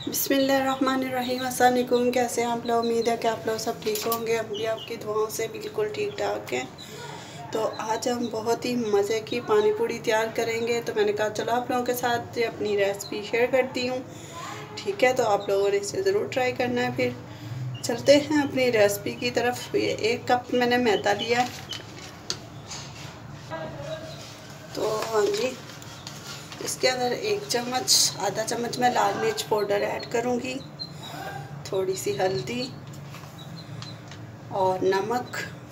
बिस्मिल्लाहिर्रहमानिर्रहीम। अस्सलाम वालेकुम। कैसे हैं आप लोग? उम्मीद है कि आप लोग सब ठीक होंगे। हम भी आपकी दुआओं से बिल्कुल ठीक ठाक हैं। तो आज हम बहुत ही मज़े की पानी पूरी तैयार करेंगे। तो मैंने कहा चलो आप लोगों के साथ अपनी रेसिपी शेयर करती हूँ। ठीक है, तो आप लोगों ने इसे ज़रूर ट्राई करना है। फिर चलते हैं अपनी रेसिपी की तरफ। ये 1 कप मैंने मैदा लिया। तो हाँ जी, इसके अंदर 1 चम्मच, आधा चम्मच मैं लाल मिर्च पाउडर ऐड करूँगी, थोड़ी सी हल्दी और नमक,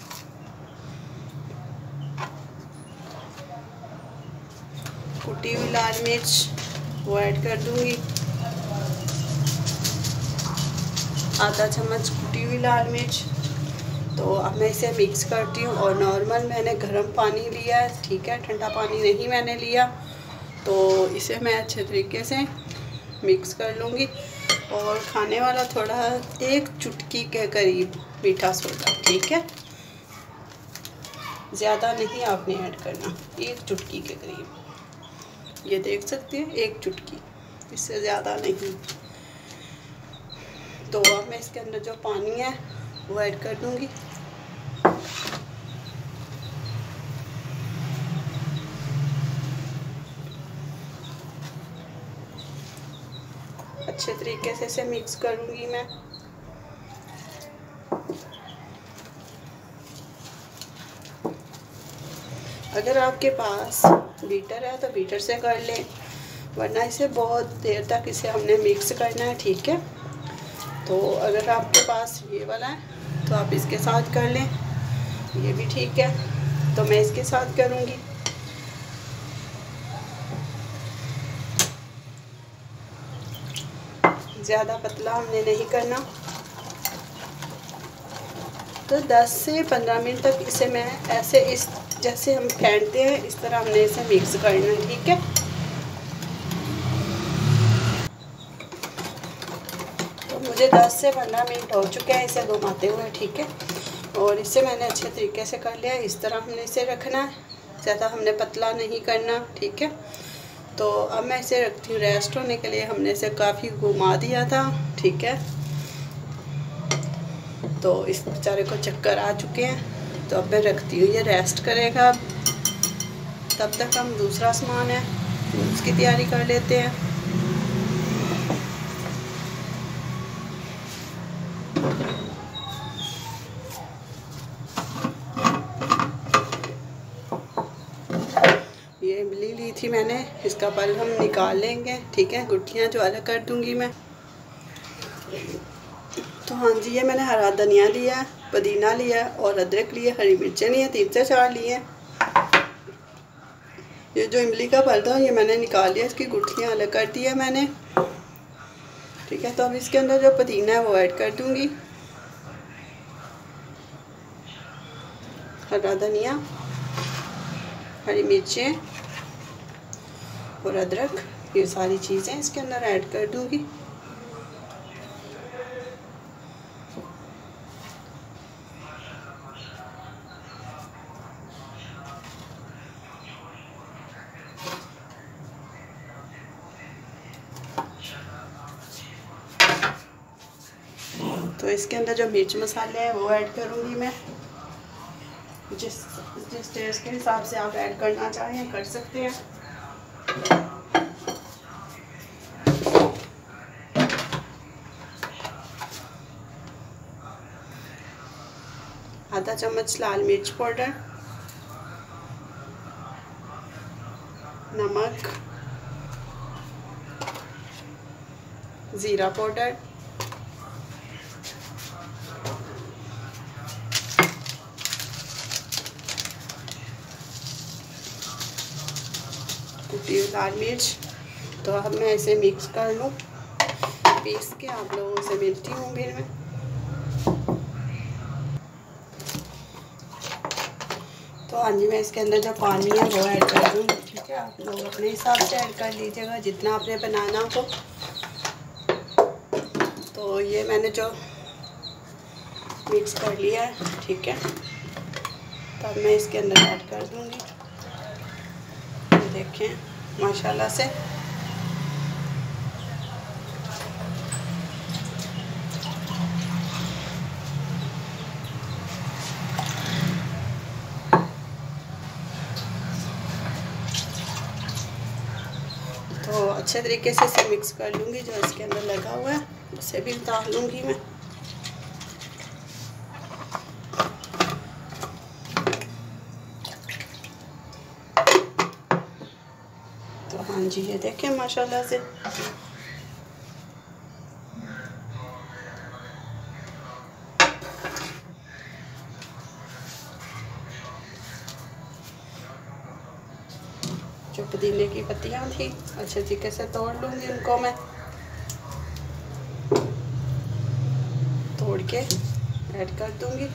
कुटी हुई लाल मिर्च वो ऐड कर दूँगी, आधा चम्मच कुटी हुई लाल मिर्च। तो अब मैं इसे मिक्स करती हूँ। और नॉर्मल मैंने गर्म पानी लिया है, ठीक है, ठंडा पानी नहीं मैंने लिया। तो इसे मैं अच्छे तरीके से मिक्स कर लूँगी। और खाने वाला थोड़ा 1 चुटकी के करीब मीठा सोडा, ठीक है, ज़्यादा नहीं आपने ऐड करना, 1 चुटकी के करीब। ये देख सकते हैं 1 चुटकी, इससे ज़्यादा नहीं। तो अब मैं इसके अंदर जो पानी है वो ऐड कर दूँगी। अच्छे तरीके से इसे मिक्स करूँगी मैं। अगर आपके पास बीटर है तो बीटर से कर लें, वरना इसे बहुत देर तक इसे हमने मिक्स करना है, ठीक है। तो अगर आपके पास ये वाला है तो आप इसके साथ कर लें, ये भी ठीक है। तो मैं इसके साथ करूँगी। ज़्यादा पतला हमने नहीं करना। तो 10 से 15 मिनट तक इसे मैं ऐसे इस जैसे हम फेंटते हैं इस तरह हमने इसे मिक्स करना है, ठीक है। तो मुझे 10 से 15 मिनट हो चुके हैं इसे घुमाते हुए, ठीक है। और इसे मैंने अच्छे तरीके से कर लिया। इस तरह हमने इसे रखना है, ज़्यादा हमने पतला नहीं करना, ठीक है। तो अब मैं इसे रखती हूँ रेस्ट होने के लिए। हमने इसे काफ़ी घुमा दिया था, ठीक है। तो इस बेचारे को चक्कर आ चुके हैं। तो अब मैं रखती हूँ, ये रेस्ट करेगा। तब तक हम दूसरा सामान है उसकी तैयारी कर लेते हैं। ये इमली ली थी मैंने, इसका पल हम निकाल लेंगे, ठीक है। गुठलियाँ जो अलग कर दूंगी मैं। तो हाँ जी, ये मैंने हरा धनिया लिया, पुदीना लिया और अदरक लिया, हरी मिर्चें लिए 3 से 4 लिए। ये जो इमली का पल था ये मैंने निकाल लिया, इसकी गुठलियाँ अलग कर दी है मैंने, ठीक है। तो अब इसके अंदर जो पुदीना है वो ऐड कर दूंगी, हरा धनिया, हरी मिर्चें और अदरक, ये सारी चीज़ें इसके अंदर ऐड कर दूंगी। तो इसके अंदर जो मिर्च मसाले हैं वो ऐड करूंगी मैं। जिस टेस्ट के हिसाब से आप ऐड करना चाहें कर सकते हैं। आधा चम्मच लाल मिर्च पाउडर, नमक, ज़ीरा पाउडर, कुटी हुई लाल मिर्च। तो अब मैं इसे मिक्स कर लूँ, पीस के आप लोगों से मिलती हूँ फिर मैं। तो हाँ जी, मैं इसके अंदर जो पानी है वो ऐड कर दूँ, ठीक है। आप लोग अपने हिसाब से ऐड कर लीजिएगा जितना आपने बनाना हो। तो ये मैंने जो मिक्स कर लिया है, ठीक है। तब मैं इसके अंदर ऐड कर दूँगी। देखें माशाल्लाह से अच्छे तरीके से इसे मिक्स कर लूँगी। जो इसके अंदर लगा हुआ है उसे भी उतार लूँगी मैं। तो हाँ जी, ये देखें माशाल्लाह से जो पुदीने की पत्तियाँ थी अच्छे तरीके से तोड़ लूँगी, उनको मैं तोड़ के ऐड कर दूँगी।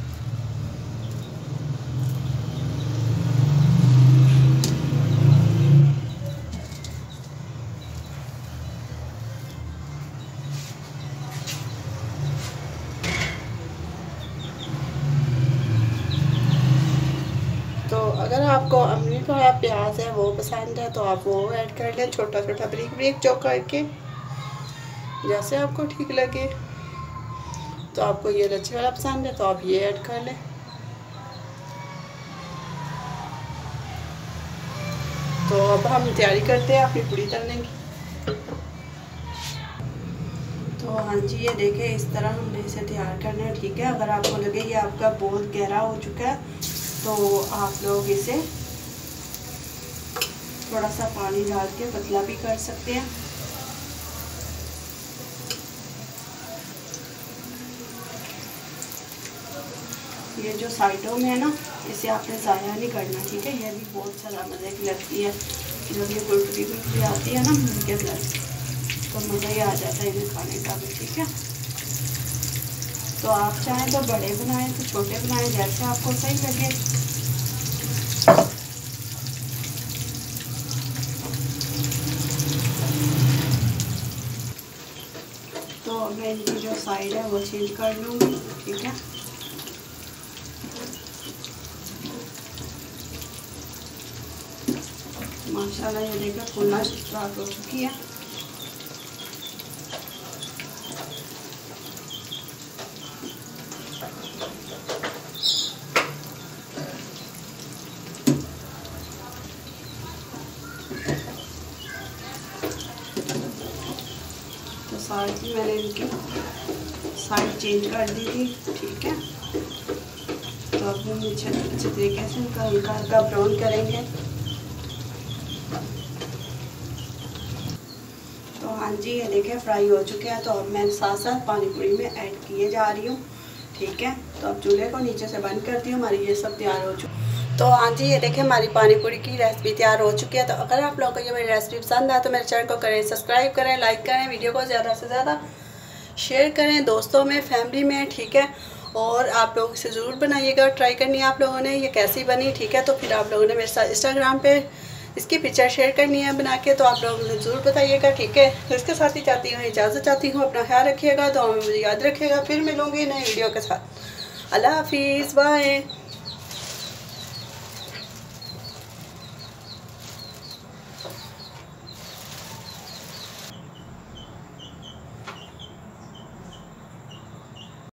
तो अगर आपको अमनी का प्याज है वो पसंद है तो आप वो ऐड कर लें, छोटा छोटा बारीक बारीक चॉप करके, जैसे आपको ठीक लगे। तो आपको ये लच्छे वाला पसंद है तो आप ये ऐड कर लें। तो अब हम तैयारी करते हैं अपनी पूड़ी तलने की। तो हाँ जी, ये देखें इस तरह हमने इसे तैयार करना है, ठीक है। अगर आपको लगे ये आपका बहुत गहरा हो चुका है तो आप लोग इसे थोड़ा सा पानी डाल के पतला भी कर सकते हैं। ये जो साइडों में है ना, इसे आपने ज़ाया नहीं करना, ठीक है। ये भी बहुत ज़्यादा मज़े की लगती है। जब ये कुरकुरी आती है ना उनके अंदर तो मज़ा ही आ जाता है इन्हें खाने का भी, ठीक है। तो आप चाहें तो बड़े बनाएं तो छोटे बनाएं, जैसे आपको सही लगे। तो मैं इनकी जो साइड है वो चेंज कर लूँगी, ठीक है। माशाल्लाह ये देखकर फूलना स्टार्ट हो चुकी है। तो सारी मैंने इनकी साइड चेंज कर दी थी, ठीक है। तो अब हम अच्छे तरीके से इनका हल्का ब्राउन करेंगे। तो हाँ जी, ये देखें फ्राई हो चुके हैं। तो अब मैं साथ साथ पानी पूरी में ऐड किए जा रही हूँ, ठीक है। तो अब चूल्हे को नीचे से बंद करती हूँ। हमारी ये सब तैयार हो चुकी। तो हाँ जी, ये देखें हमारी पानी पूरी की रेसिपी तैयार हो चुकी है। तो अगर आप लोगों को ये मेरी रेसिपी पसंद आए तो मेरे चैनल को करें सब्सक्राइब करें, लाइक करें, वीडियो को ज़्यादा से ज़्यादा शेयर करें दोस्तों में, फैमिली में, ठीक है। और आप लोग इसे ज़रूर बनाइएगा, ट्राई करनी है आप लोगों ने ये कैसी बनी, ठीक है। तो फिर आप लोगों ने मेरे साथ इंस्टाग्राम पे इसकी पिक्चर शेयर करनी है बना के, तो आप लोग मुझे ज़रूर बताइएगा, ठीक है। तो इसके साथ ही चाहती हूँ इजाज़त चाहती हूँ। अपना ख्याल रखिएगा, दुआ में मुझे याद रखिएगा। फिर मिलूँगी नई वीडियो के साथ। अल्लाह हाफिज़, बाय।